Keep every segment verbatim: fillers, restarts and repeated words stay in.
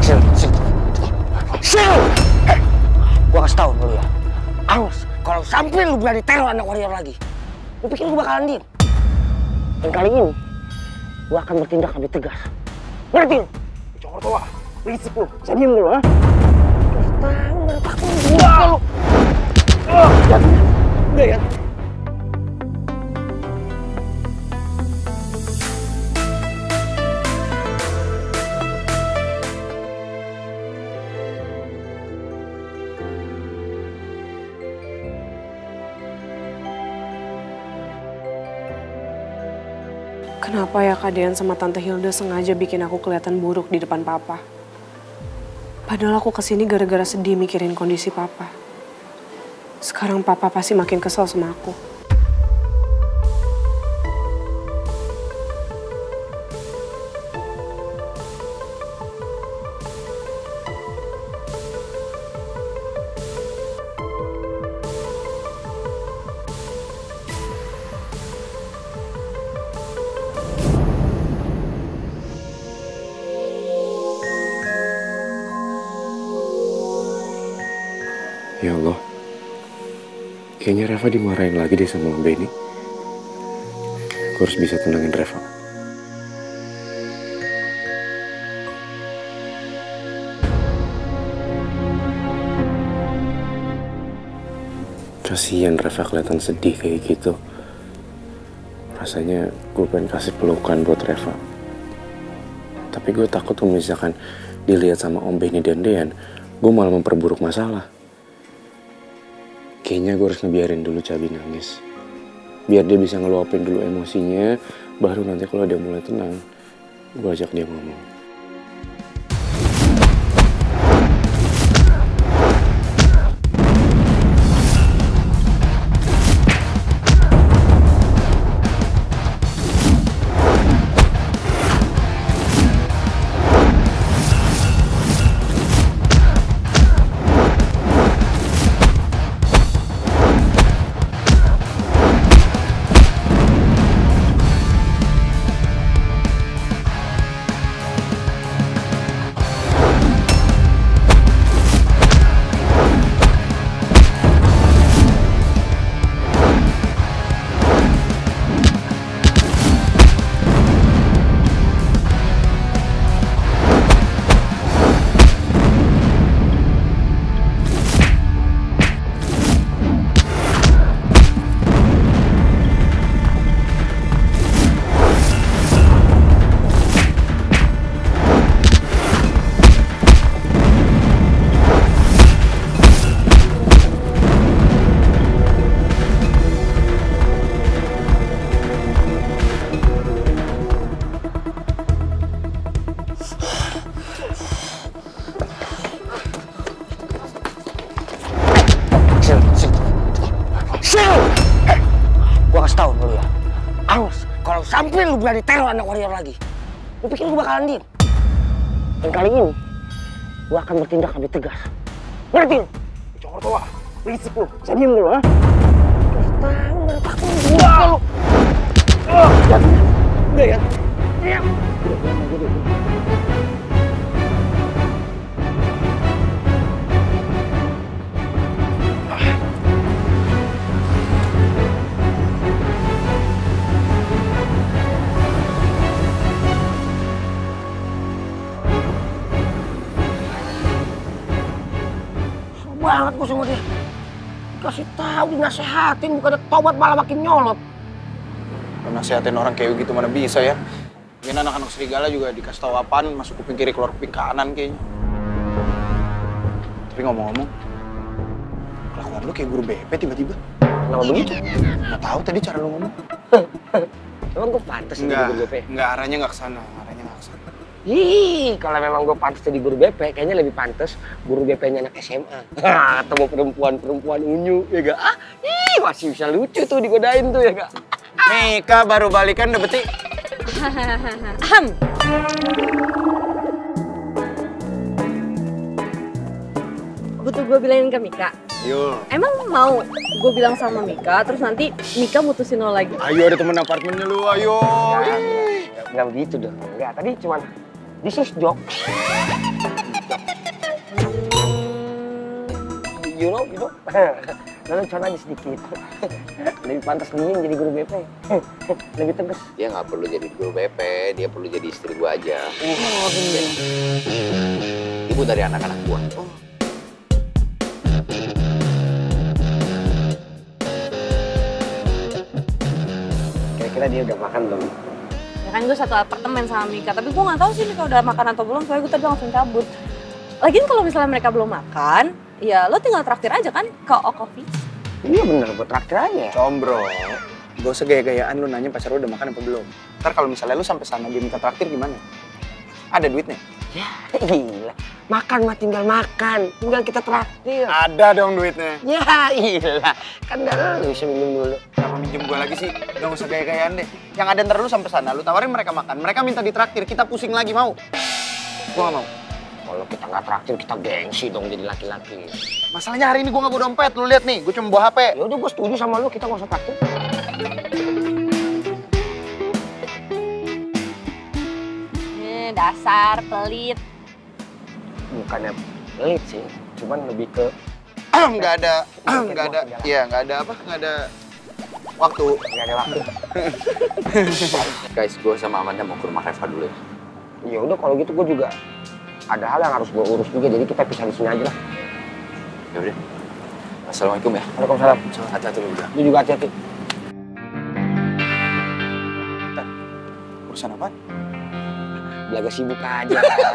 Sil, Sil, Sil! Hei, gua kasih tau lu ya. Awas, kalau sampai lu berani teror anak warrior lagi, lu pikir gua bakalan diem? Dan kali ini, gua akan bertindak lebih tegas. Ngerti lu? Congor tua, berisik lu. Bisa diem lu, ha? Kasih tau, gak takut gua lu. Udah, udah ya. Kenapa ya Kak Dean sama Tante Hilda sengaja bikin aku kelihatan buruk di depan Papa? Padahal aku kesini gara-gara sedih mikirin kondisi Papa. Sekarang Papa pasti makin kesel sama aku. Ya Allah, kayaknya Reva dimarahin lagi deh sama Om Benny. Gue harus bisa tenangin Reva. Kasian Reva kelihatan sedih kayak gitu. Rasanya gue pengen kasih pelukan buat Reva. Tapi gue takut kalau misalkan dilihat sama Om Benny dan Dean, gue malah memperburuk masalah. Kayaknya gue harus ngebiarin dulu Cabi nangis. Biar dia bisa ngeluapin dulu emosinya, baru nanti kalau dia mulai tenang, gue ajak dia ngomong. Kalau sampai lu berani teror anak warrior lagi, lu pikir gua bakalan diem? Dan kali ini, gua akan bertindak lebih tegas. Ngerti lu? Congor tua, berisik lu. Bisa diem lu, ha? Kasih tau, gak takut gua lu. Udah, udah ya. Diam. Banget gue sama dia. Kasih tahu, dinasehatin, bukan tobat malah makin nyolot. Nasehatin orang kayak gitu mana bisa ya? Mungkin anak-anak serigala juga dikasih tahu apaan, masuk kuping kiri keluar kuping kanan kayaknya. Tapi ngomong-ngomong, kelakuan lu kayak guru B P tiba-tiba. Kenapa begitu? Nggak tahu tadi cara lu ngomong. Emang gue pantas jadi guru B P? Enggak, arahnya nggak kesana, arahnya nggak kesana. Ih, kalau memang gue pantas jadi guru B P, kayaknya lebih pantas guru B P-nya anak S M A. Ketemu perempuan-perempuan unyu, ya gak? Ah, ih, masih bisa lucu tuh digodain tuh, ya gak? Mika baru balikan udah beti. Ahem. Butuh gue bilangin ke Mika? Yuk. Emang mau gue bilang sama Mika, terus nanti Mika mutusin lo lagi? Ayo, ada temen apartemennya lu, ayo. Enggak begitu dong. Enggak, tadi cuman this is joke. you know, you know. Lalu cuan aja sedikit. Lebih pantas dingin jadi guru B P. Lebih tegas. Dia nggak perlu jadi guru B P, dia perlu jadi istri gua aja. Oh, gini. Ibu dari anak-anak gua. Oh. Kira-kira dia udah makan belum? Ya kan gue satu apartemen sama Mika, tapi gue nggak tahu sih Mika udah makan atau belum, soalnya gue tadi langsung cabut. Lagian kalau misalnya mereka belum makan, ya lo tinggal traktir aja kan ke O Coffee. Iya bener, buat traktir aja. Combro, gak usah gaya-gayaan lu nanya pacar lu udah makan apa belum. Ntar kalau misalnya lu sampai sana dia minta traktir gimana? Ada duitnya? Ya gila, makan mah tinggal makan, tinggal kita traktir. Ada dong duitnya. Ya iya, kan gak lu bisa minum dulu. Kenapa minjem gua lagi sih? Gak usah gaya-gayaan deh. Yang ada ntar lu sampai sana, lu tawarin mereka makan. Mereka minta ditraktir, kita pusing lagi mau. Gua gak mau. Kalau kita nggak traktir, kita gengsi dong jadi laki-laki. Masalahnya hari ini gua nggak bawa dompet, lu lihat nih, gua cuma bawa H P. Ya udah, gue setuju sama lu, kita nggak usah traktir. Eh, dasar pelit. Bukannya pelit sih, cuman lebih ke Nggak ada, nggak ada, iya nggak ada apa, nggak ada waktu. nggak ada waktu. Guys, gua sama Amanda mau ke rumah Reva dulu ya. Ya udah kalau gitu gue juga ada hal yang harus gue urus juga, jadi kita pisah di sini aja lah. Ya udah. Assalamualaikum ya. Waalaikumsalam. Hati-hati lu juga. Lu juga hati-hati. Urusan apa? Belaga sibuk aja.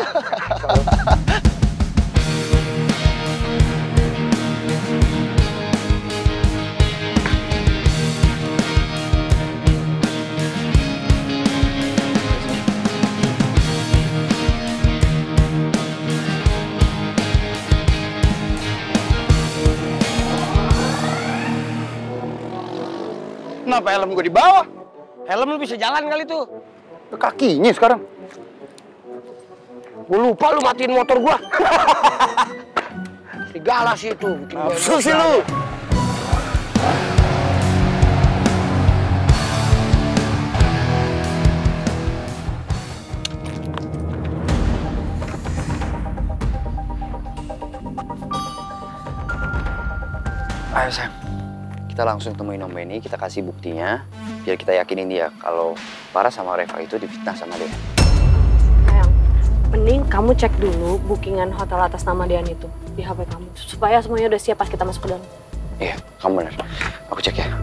Kenapa helm gue di bawah? Helm lu bisa jalan kali tuh. Ke kakinya sekarang. Gue lupa lu matiin motor gua. Serigala sih itu. Bikin gua Nafsu sih lu. Ayo Sam, kita langsung temuin Om Benny, kita kasih buktinya, biar kita yakinin dia kalau Farah sama Reva itu difitnah sama dia. Sayang, mending kamu cek dulu bookingan hotel atas nama Dean itu di H P kamu, supaya semuanya udah siap pas kita masuk ke dalam. Iya, kamu benar. Aku cek ya.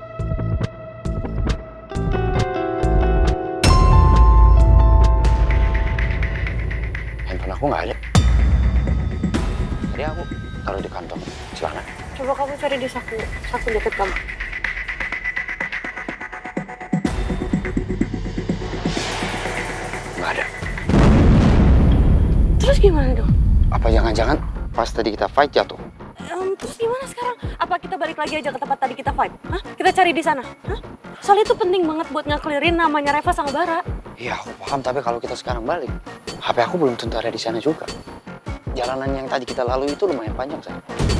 Handphone aku nggak ada. Tadi aku taruh di kantong celana. Coba kamu cari di saku, saku jaket kamu. Nggak ada. Terus gimana dong? Apa jangan-jangan pas tadi kita fight jatuh? Um, terus gimana sekarang? Apa kita balik lagi aja ke tempat tadi kita fight? Hah? Kita cari di sana? Hah? Soalnya itu penting banget buat ngeklirin namanya Reva sama Bara. Iya, aku paham. Tapi kalau kita sekarang balik, H P aku belum tentu ada di sana juga. Jalanan yang tadi kita lalui itu lumayan panjang, Sam.